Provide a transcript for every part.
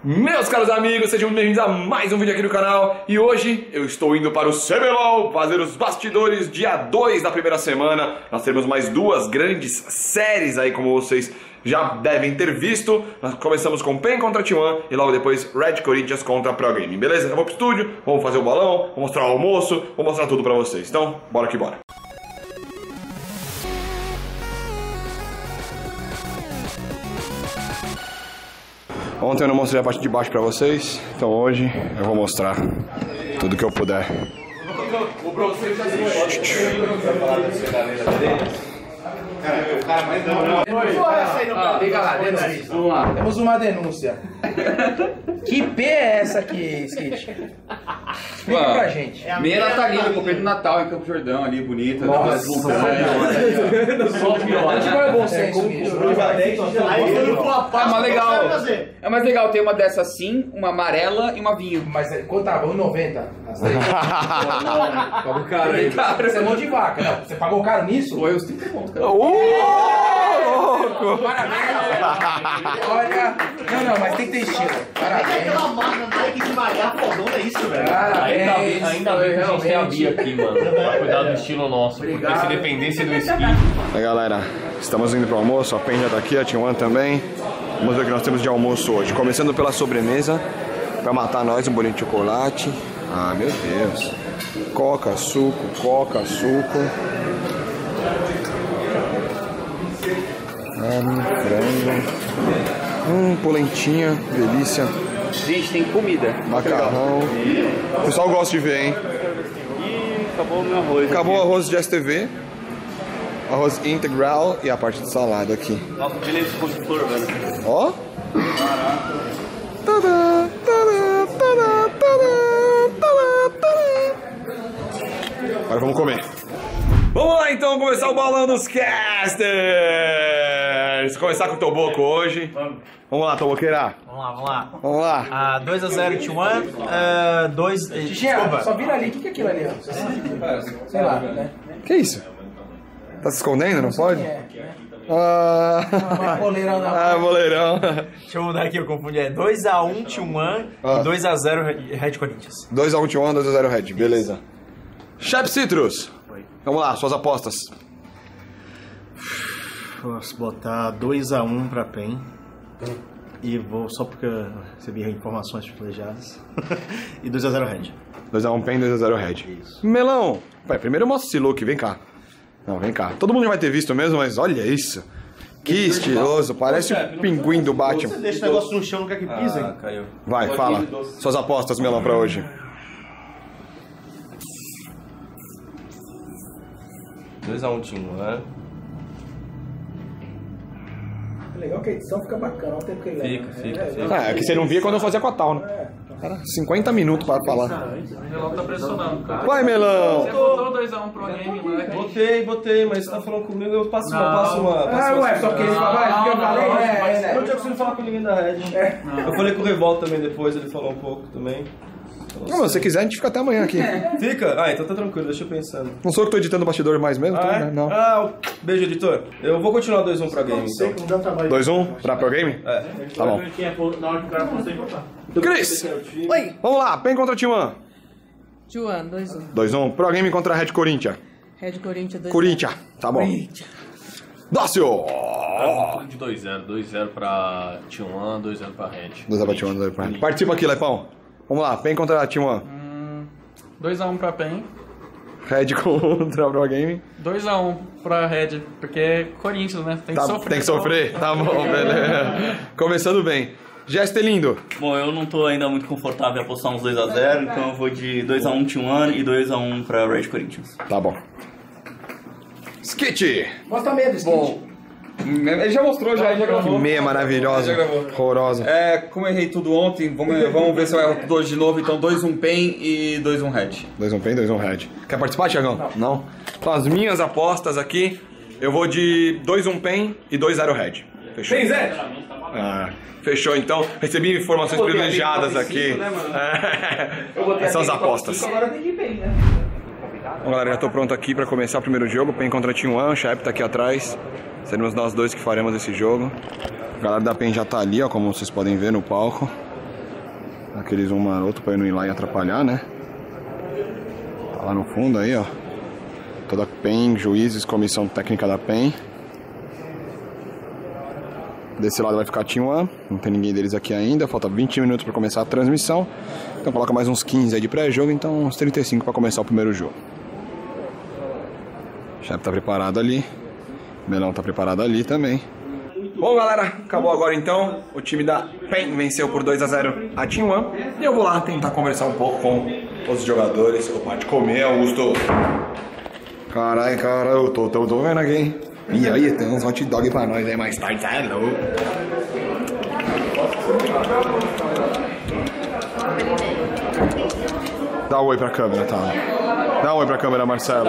Meus caros amigos, sejam bem-vindos a mais um vídeo aqui no canal. E hoje eu estou indo para o CBLOL fazer os bastidores dia 2 da primeira semana. Nós teremos mais duas grandes séries aí, como vocês já devem ter visto. Nós começamos com PEN contra T1 e logo depois Red Corinthians contra Pro Gaming, beleza? Eu vou pro estúdio, vamos fazer o balão, vou mostrar o almoço, vou mostrar tudo pra vocês. Então, bora que bora. Ontem eu não mostrei a parte de baixo pra vocês, então hoje eu vou mostrar tudo que eu puder. O cara mais não. Liga lá, denúncia. Vamos lá. Temos uma denúncia. Que P é essa aqui, Skit? Explica pra gente. Meia tá linda, eu comprei no Natal em Campo Jordão ali, bonita. Nossa, só é bom senso, bicho. É mais legal ter uma dessa assim, uma amarela e uma vinho. Mas quanto tá? 1,90? Pagou caro aí. Você é mão de vaca. Não, você pagou caro nisso? Foi os 30 pontos, cara. Louco! Parabéns! Olha, não, mas tem que ter estilo. Parabéns. Aquela máquina Nike de malhar fodona, é isso, velho? Parabéns. Ainda bem que a gente tem a Bia aqui, mano, pra cuidar do estilo nosso. Porque se dependesse do skin. Aí galera, estamos indo pro almoço, a PEN já tá aqui, a T1 também. Vamos ver o que nós temos de almoço hoje. Começando pela sobremesa, pra matar nós, um bolinho de chocolate. Ah, meu Deus. Coca, suco. Carne, frango. Polentinha, delícia. Gente, tem comida. Macarrão. O pessoal gosta de ver, hein? Ih, acabou o meu arroz. Acabou o arroz de STV. Arroz integral e a parte de salada aqui. Nossa, beleza, ficou de flor, velho. Ó. Tadá, tadá, tadá, tadá, tadá. Agora vamos comer. Vamos lá então começar o balão dos casters. Começar com o Toboco hoje. Vamos lá, Toboqueira. Vamos lá. 2-0 T1, 2... Tia, só vira ali. O que é aquilo ali? Ó? Sei lá, né? Que isso? Tá se escondendo? Não pode? É boleirão não. Boleirão. Deixa eu mudar aqui, eu confundi. É 2-1 T1 e 2-0 Red Corinthians. 2-1 T1, 2-0 Red. Beleza. Chef Citrus. Vamos lá, suas apostas. Posso botar 2-1 pra PEN. E vou só porque eu recebi informações privilegiadas. E 2-0 Red. 2-1 PEN, 2-0 Red. Isso. Melão. Pai, primeiro mostra esse look, vem cá. Não, vem cá. Todo mundo já vai ter visto mesmo, mas olha isso. Que estiloso, parece o pinguim do Batman. Você deixa o negócio no chão, não quer que pisem? Caiu. Vai, fala. Suas apostas, Melão, pra hoje. 2-1 T1, É legal que a edição fica bacana. Olha o tempo que ele leva. Fica. É que você não via quando eu fazia com a Tal, né? Cara, 50 minutos pra falar. O Melão tá pressionando, cara. Vai, Melão! Você botou 2-1 pro game, né? Botei, mas você tá falando comigo, eu passo uma. Ué, só que ele fala, eu falei, Eu não tinha conseguido falar com ninguém da Red. Eu falei com o Revolta também depois, ele falou um pouco também. Não, mas se você quiser, a gente fica até amanhã aqui. Fica? Ah, então tá tranquilo, deixa eu pensando. Não sou eu que tô editando o bastidor mais mesmo? Tô, né? Não. Beijo, editor. Eu vou continuar 2-1 pra game, então. 2-1 pra Pro Game? É. Tá bom. Na hora que o cara postou em botar. Cris! Oi, Vamos lá, PEN contra T1. Juan, 2-1. 2-1. Pro Game contra Red Corinthians. Red Corinthians 2-1. Corinthians, tá bom. Dácio! De 2-0, 2-0 pra T1, 2-0 pra Red. 2-0 pra T1, 2-0 pra Red. Participa aqui, Lepão. Vamos lá, PEN contra T1. 2-1 pra PEN. Red contra Pro Game. 2-1 pra Red, porque é Corinthians, né? Tem que sofrer. Tem que sofrer? Tá bom, beleza. Começando bem. Gesto lindo. Bom, eu não tô ainda muito confortável em apostar uns 2-0, então eu vou de 2-1 T1 e 2-1 pra Red Corinthians. Tá bom. Skit. Mostra medo, Skit. Bom, ele já mostrou, já Que gravou. meia maravilhosa. Já gravou. Horrorosa. Como eu errei tudo ontem, vamos ver se eu erro tudo hoje de novo. Então 2-1 PEN e 2-1 Red. 2-1 PEN, 2-1 Red. Quer participar, Thiagão? Não. Então, as minhas apostas aqui, eu vou de 2-1 PEN e 2-0 Red. Fechou? Tem Zé? Fechou, então. Recebi informações privilegiadas aqui. Essas são as apostas. Agora tem que ir bem, né? Bom, galera, já tô pronto aqui pra começar o primeiro jogo. PEN contra T1, o Shep tá aqui atrás. Seremos nós dois que faremos esse jogo. A galera da PEN já tá ali, ó, como vocês podem ver no palco. Aquele zoom maroto pra eu não ir lá e atrapalhar, né? Tá lá no fundo aí, ó. Toda a PEN, juízes, comissão técnica da PEN. Desse lado vai ficar Team One. Não tem ninguém deles aqui ainda. Falta 20 minutos pra começar a transmissão. Então coloca mais uns 15 aí de pré-jogo. Então uns 35 pra começar o primeiro jogo. O Chap tá preparado ali. O Melão tá preparado ali também. Bom, galera, acabou agora então. O time da PEN venceu por 2-0 a Team One. E eu vou lá tentar conversar um pouco com os jogadores. Opa, de comer, Augusto. Caralho, cara, eu tô vendo aqui, hein? E aí, tem uns hot dog pra nós aí mais tarde, tá louco? Dá um oi pra câmera, tá? Dá um oi pra câmera, Marcelo.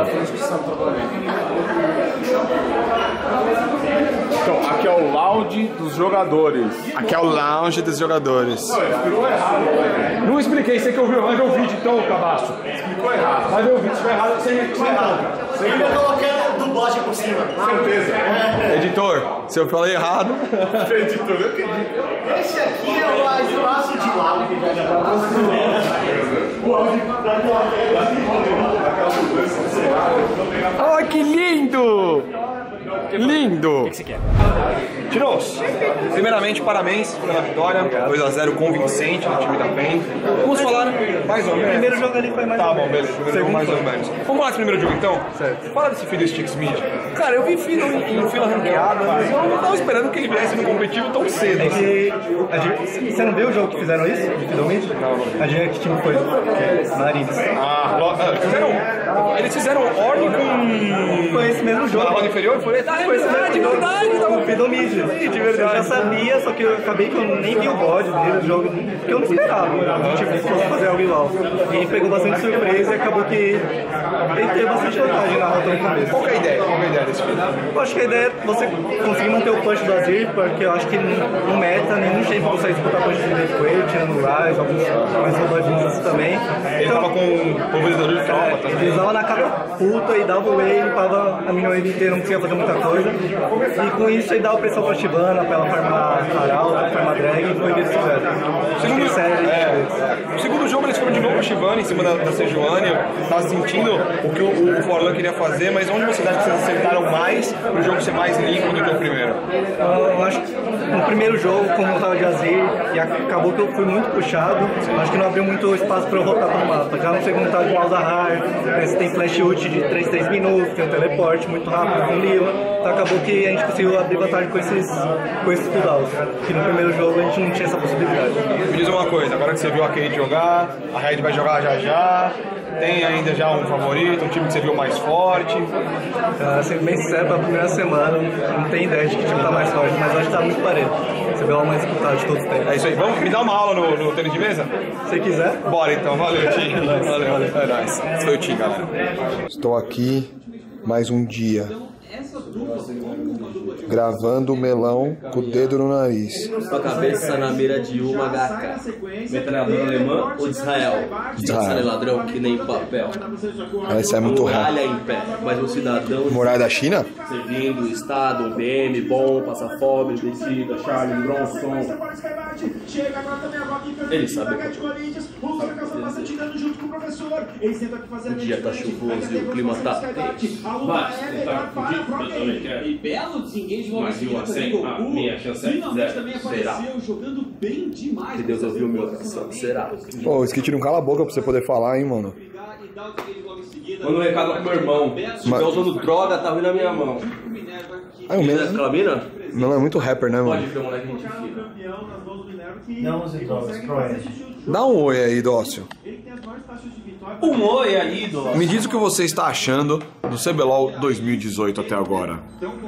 Então, aqui é o lounge dos jogadores. Aqui é o lounge dos jogadores. Não, explicou errado, velho. Não expliquei, você que ouviu, mas eu ouvi então, Cabaço. Explicou errado. Mas eu ouvi, se estiver errado, você errado, cara. Eu ainda coloquei a dublagem por cima. Certeza. Editor, se eu falei errado. Editor, eu acredito. Esse aqui é o espaço de lounge. Oh, que lindo! Lindo! O que você quer? Tiros, primeiramente, parabéns pela vitória, 2-0 convincente no time da PEN. Vamos falar mais ou menos. O primeiro jogo ali foi mais Tá ou bom, menos. beleza, primeiro jogo mais ou menos. Vamos falar desse primeiro jogo então? Certo. Fala desse Fiddle Sticks Mid. Cara, eu vi Fiddle em fila ranqueada, mas eu não tava esperando que ele viesse no competitivo tão cedo. É que você não viu o jogo que fizeram isso? De Fiddle Mid? A gente, que time foi? Marines. Eles fizeram ordem com... Foi esse mesmo jogo. Na roda inferior? Foi esse mesmo verdade. jogo. Fiddle Mid. De verdade. Eu já sabia, só que eu acabei que eu nem vi o bode dele, o jogo, porque eu não esperava. A gente fosse fazer algo igual. E ele pegou bastante surpresa e acabou que ele teve bastante vantagem na rota no começo. Qual que é a ideia? Qual que é a ideia desse filme? Eu acho que a ideia é você conseguir manter o punch do Azir, porque eu acho que no meta nenhum shape consegue disputar punch direito com ele, tirando o Ryze, alguns mais roubadinhos assim também. Ele tava com o pulverizador de calma também. Ele usava na catapulta e dava o wave, limpava a minha wave inteira, não conseguia fazer muita coisa. E com isso ele dava pressão pra Shyvana, pra ela farmar Arauto, farmar drag e foi isso que fizeram. No segundo jogo eles foram de novo a Shyvana em cima da Sejuani. Eu tava sentindo o que o Forlan queria fazer, mas onde você acha que vocês acertaram mais pro jogo ser mais limpo do que o primeiro? Eu acho que no primeiro jogo, como eu tava de Azir, e acabou que eu fui muito puxado, acho que não abriu muito espaço pra eu rotar pro mapa. Já no segundo tava com Alzahar, você tem flash ult de 3 minutos, tem um teleporte muito rápido com Lila, então acabou que a gente conseguiu abrir vantagem com esses cooldowns, que no primeiro jogo a gente não tinha essa possibilidade. Me diz uma coisa, agora que você viu a Cade jogar, a Red vai jogar já, tem ainda já um favorito, um time que você viu mais forte? Sendo bem sincero, pra primeira semana, não tem ideia de que time tá mais forte, mas eu acho que tá muito parelho. Você vê o mais disputado de todos os tempos. É isso aí, vamos me dar uma aula no tênis de mesa? Se quiser. Bora então, valeu, Tim. Valeu. É nóis. Esse foi o Tim, galera. Estou aqui mais um dia, gravando o Melão com o dedo no nariz. Sua cabeça na mira de uma HK. Metralhadora alemã ou de Israel? Israel ladrão que nem papel. Essa é muito Muralha rápido. em pé, mas um cidadão. Muralha da China? Servindo o Estado, um BM bom, passa fome, descida, Charlie Bronson. Ele sabe o que o dia tá chuvoso e o clima tá quente. E belo desengage de Mas viu a minha chance finalmente também apareceu jogando bem demais. que Deus ouviu meu coração. Será? Pô, o Skit não cala a boca pra você poder falar, hein, mano. Manda um recado pro meu irmão. Se estiver usando droga, tá ruim na minha mão. Ah, o Melão. Aquela mina? O Melão é muito rapper, né, Pode mano? ver, moleque, gente fina. Não use drogas, Proed. Dá um oi aí, Dócio. Um oi aí, Dócio. Me diz o que você está achando do CBLOL 2018 até agora.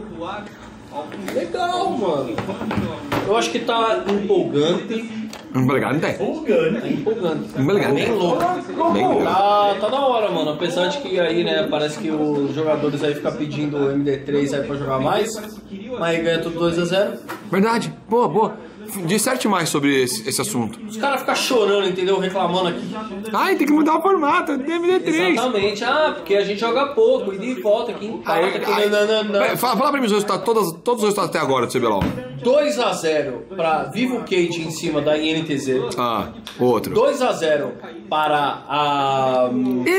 Legal, mano. Eu acho que tá empolgante. Empolgante? Empolgante. Bem louco. Tá da hora, mano. Apesar de que aí, né, parece que os jogadores aí ficam pedindo MD3 aí pra jogar mais. Mas aí ganha tudo 2-0. Verdade. Boa. disserte mais sobre esse assunto. Os caras ficam chorando, entendeu? Reclamando aqui. Ai, tem que mudar o formato, DVD3. Exatamente. Porque a gente joga pouco, ida e volta aqui, empata aqui. Fala pra mim os resultados, todos os resultados até agora do CBLOL. 2x0 pra Vivo Cage em cima da INTZ. Outro. 2x0 para a...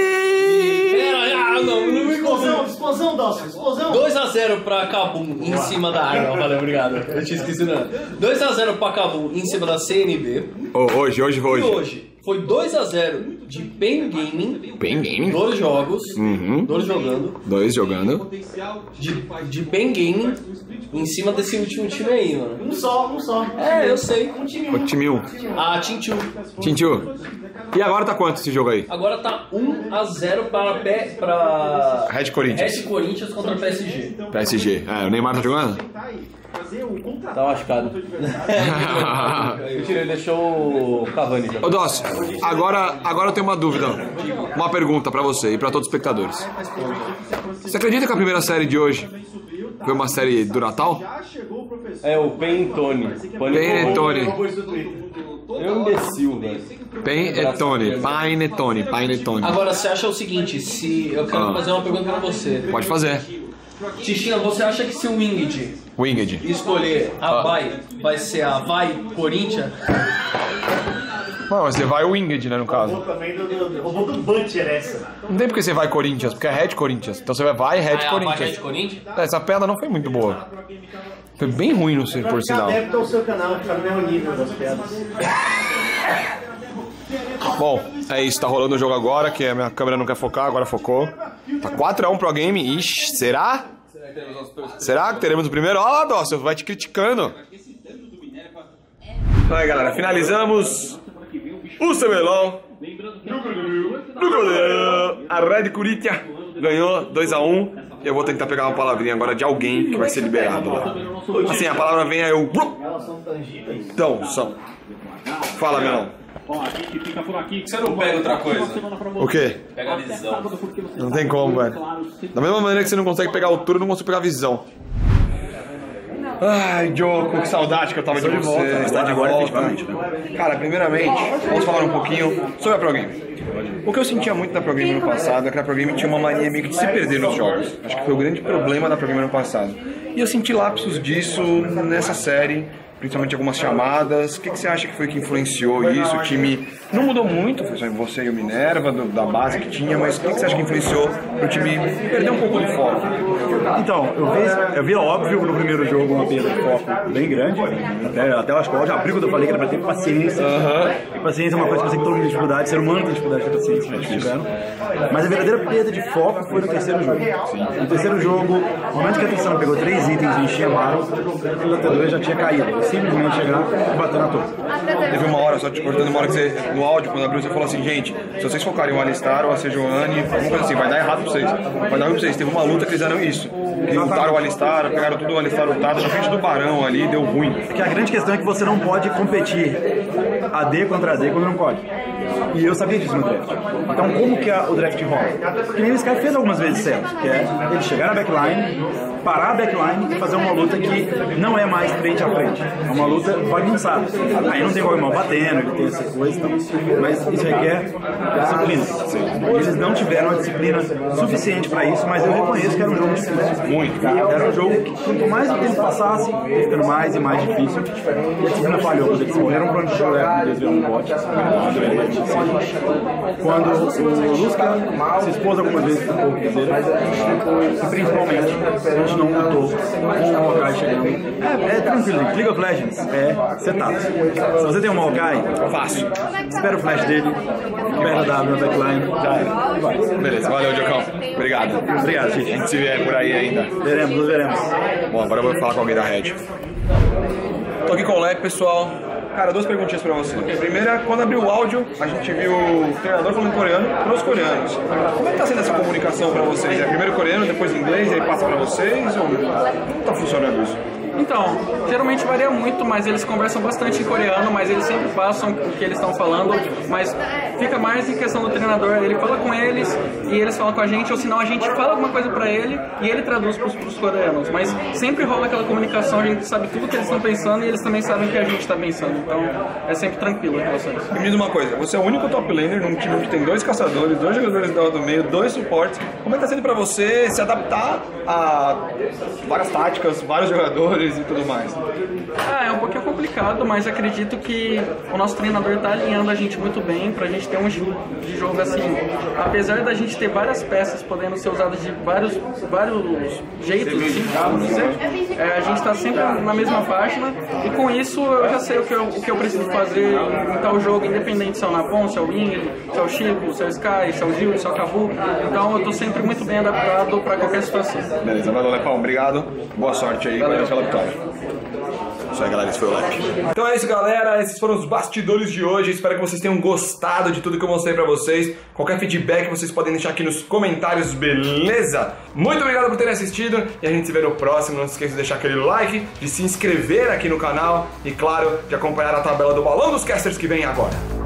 não me confio. Explosão, Dawson, explosão. 2x0 pra Kabum em cima da... não, valeu, obrigado. Eu tinha esquecido, não. 2x0 pra Kabum em cima da CNB. Hoje. E hoje foi 2x0 de Pain Gaming. Pain Gaming? 2 jogos. Dois jogando. De Pain Gaming em cima desse último time aí, mano. Um só. Eu sei. O time 1. Tintiu. E agora tá quanto esse jogo aí? Agora tá 1x0 para Red Corinthians. Red Corinthians contra PSG. PSG. O Neymar tá jogando? Tá machucado. Ele deixou o Cavani jogar. Ô Dócio, agora eu tenho uma dúvida, uma pergunta pra você e pra todos os espectadores. Você acredita que a primeira série de hoje foi uma série do Natal? É o Panettone. É um imbecil, velho. Panettone. Agora, você acha o seguinte, se eu quero fazer uma pergunta pra você. Pode fazer. Tichinha, você acha que se o Winged escolher a vai ser a Corinthians? Não, você vai o Winged, né, no caso. Roubou do Butcher essa. Não tem porque você vai Corinthians, porque é Red Corinthians. Então você vai Red Corinthians. Red Corinthians? Essa piada não foi muito boa. Foi bem ruim, por sinal. Adepto ao seu canal, que tá no mesmo nível das piadas. Bom, é isso, tá rolando o jogo agora, que a minha câmera não quer focar, agora focou. Tá 4x1 pro game. Ixi, será? Será que teremos o primeiro? Ó, Dócio, vai te criticando. Aí, galera, finalizamos o CBLOL. A Red Corinthians ganhou 2x1. Eu vou tentar pegar uma palavrinha agora de alguém que vai ser liberado lá. Assim, a palavra vem, aí eu... Então, são... Fala, meu. Você não pega outra coisa? O quê? Pega a visão. Não tem como, velho. Da mesma maneira que você não consegue pegar a altura, eu não consigo pegar a visão. Ai, Joko, que saudade que eu tava de você. Está de volta. Cara, primeiramente, vamos falar um pouquinho sobre a Pro Game. O que eu sentia muito na Pro Game no passado é que a Pro Game tinha uma mania meio que de se perder nos jogos. Acho que foi o grande problema da Pro Game no passado. E eu senti lapsos disso nessa série, principalmente algumas chamadas. O que você acha que foi que influenciou isso? O time não mudou muito, foi só você e o Minerva, da base que tinha, mas o que você acha que influenciou o time perder um pouco de foco? Então, eu vi óbvio no primeiro jogo uma perda de foco bem grande. Até eu acho que eu já abri quando eu falei que era pra ter paciência. E paciência é uma coisa que eu sei que todo mundo tem dificuldade, ser humano tem dificuldade de ter paciência, né? Tiveram. Mas a verdadeira perda de foco foi no terceiro jogo. No terceiro jogo, no momento que a Tristana pegou 3 itens e enchia a barra, o T2 já tinha caído. Simplesmente chegar e bater na torre. Teve uma hora, só te cortando, uma hora que você, no áudio, quando abriu, você falou assim, gente, se vocês focarem o Alistar ou a Sejuani, alguma coisa assim, vai dar errado pra vocês. Vai dar ruim pra vocês. Teve uma luta que eles fizeram isso. Eles lutaram o Alistar, pegaram tudo o Alistar lutado na frente do Barão ali, deu ruim. Porque a grande questão é que você não pode competir AD contra AD quando não pode. E eu sabia disso no draft. Então como que o draft rola? Que nem o Sky fez algumas vezes certo, que é ele chegar na backline, parar a backline e fazer uma luta que não é mais frente a frente. É uma luta bagunçada. Aí não tem como mal batendo, ele tem essa coisa, então, mas isso requer disciplina. Eles não tiveram a disciplina suficiente para isso, mas eu reconheço que era um jogo difícil. Muito. Era um jogo que quanto mais o tempo passasse, ia ficando mais e mais difícil. E a disciplina falhou, quando eles morreram para onde chorar, eles viram um bote. Quando o Lusca se expôs algumas vezes pro povo dizer, e principalmente a gente não lutou com o Maokai chegando. É tranquilo, League of Legends é setup. Se você tem um Maokai, fácil. Espera o flash dele, espera a W na backline, já era. E vai. Beleza, valeu, Diocão. Obrigado. Obrigado, Chico. A gente se vê por aí ainda. Nos veremos. Bom, agora eu vou falar com alguém da Red. Tô aqui com o Leque, pessoal. Cara, 2 perguntinhas pra você. A primeira, quando abriu o áudio, a gente viu o treinador falando coreano pros coreanos. Como é que tá sendo essa comunicação pra vocês? É primeiro coreano, depois inglês, e aí passa pra vocês? Ou como tá funcionando isso? Então, geralmente varia muito, mas eles conversam bastante em coreano, mas eles sempre passam o que eles estão falando, mas fica mais em questão do treinador, ele fala com eles e eles falam com a gente, ou senão a gente fala alguma coisa pra ele e ele traduz pros coreanos, mas sempre rola aquela comunicação, a gente sabe tudo que eles estão pensando e eles também sabem o que a gente tá pensando, então é sempre tranquilo em relação a isso. Me diz uma coisa, você é o único top laner num time que tem 2 caçadores, 2 jogadores do meio, 2 suportes, como é que tá sendo pra você se adaptar a várias táticas, vários jogadores e tudo mais? É um pouquinho complicado, mas acredito que o nosso treinador está alinhando a gente muito bem pra gente ter um estilo de jogo assim. Apesar da gente ter várias peças podendo ser usadas de vários jeitos, assim, vamos dizer, a gente está sempre na mesma página e com isso eu já sei o que eu preciso fazer em tal jogo, independente se é o Napon, se é o Wing, se é o Chico, se é o Sky, se é o Gil, se é o Cabu. Então eu estou sempre muito bem adaptado para qualquer situação. Beleza, valeu, Lepão, obrigado. Boa sorte aí, valeu pela vitória. Isso aí, galera, esse foi o Lep. Então é isso, galera, esses foram os bastidores de hoje. Espero que vocês tenham gostado de tudo que eu mostrei pra vocês. Qualquer feedback vocês podem deixar aqui nos comentários, beleza? Muito obrigado por terem assistido e a gente se vê no próximo. Não se esqueça de deixar aquele like, de se inscrever aqui no canal e, claro, de acompanhar a tabela do Balão dos Casters que vem agora.